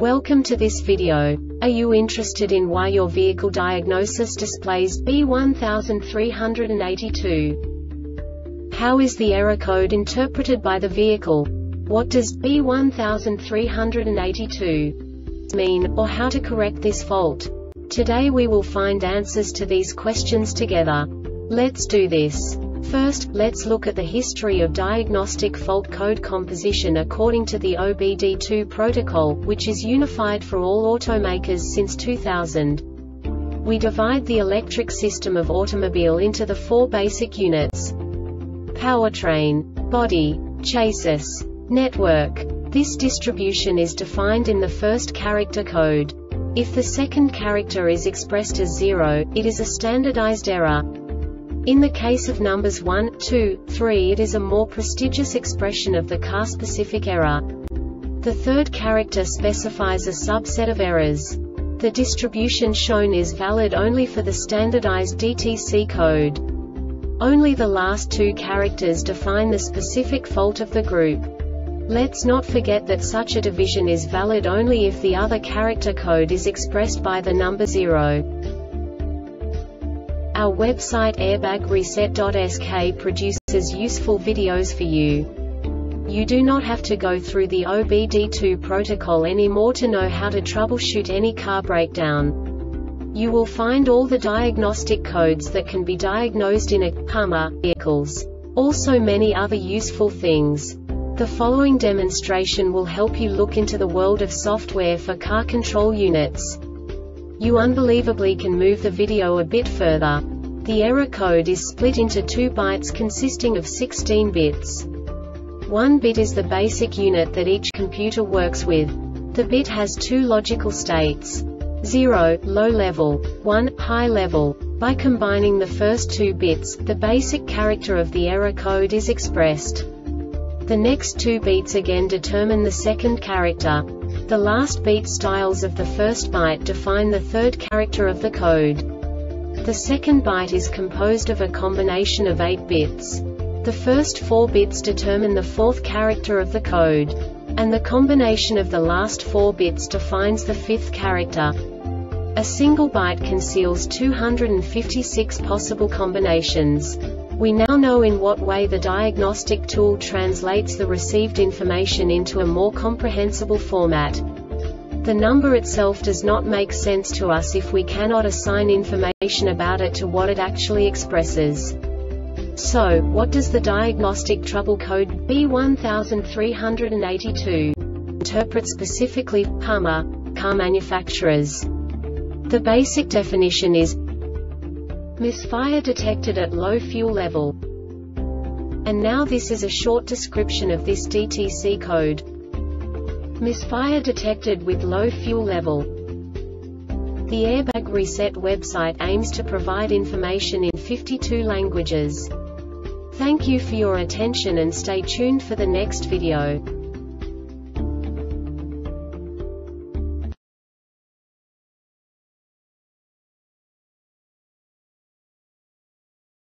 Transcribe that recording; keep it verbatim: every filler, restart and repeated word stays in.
Welcome to this video. Are you interested in why your vehicle diagnosis displays B one three eight two? How is the error code interpreted by the vehicle? What does B one three eight two mean, or how to correct this fault? Today we will find answers to these questions together. Let's do this. First, let's look at the history of diagnostic fault code composition according to the O B D two protocol, which is unified for all automakers since two thousand. We divide the electric system of automobile into the four basic units: powertrain, body, chassis, network. This distribution is defined in the first character code. If the second character is expressed as zero, it is a standardized error. In the case of numbers one, two, three, it is a more prestigious expression of the car-specific error. The third character specifies a subset of errors. The distribution shown is valid only for the standardized D T C code. Only the last two characters define the specific fault of the group. Let's not forget that such a division is valid only if the other character code is expressed by the number zero. Our website airbag reset dot S K produces useful videos for you. You do not have to go through the O B D two protocol anymore to know how to troubleshoot any car breakdown. You will find all the diagnostic codes that can be diagnosed in a Hummer vehicles. Also many other useful things. The following demonstration will help you look into the world of software for car control units. You unbelievably can move the video a bit further. The error code is split into two bytes consisting of sixteen bits. One bit is the basic unit that each computer works with. The bit has two logical states: zero, low level, one, high level. By combining the first two bits, the basic character of the error code is expressed. The next two beats again determine the second character. The last beat styles of the first byte define the third character of the code. The second byte is composed of a combination of eight bits. The first four bits determine the fourth character of the code. And the combination of the last four bits defines the fifth character. A single byte conceals two hundred fifty-six possible combinations. We now know in what way the diagnostic tool translates the received information into a more comprehensible format. The number itself does not make sense to us if we cannot assign information about it to what it actually expresses. So, what does the diagnostic trouble code B one three eight two interpret specifically for Hummer car manufacturers? The basic definition is misfire detected at low fuel level. And now this is a short description of this D T C code. Misfire detected with low fuel level. The Airbag Reset website aims to provide information in fifty-two languages. Thank you for your attention and stay tuned for the next video.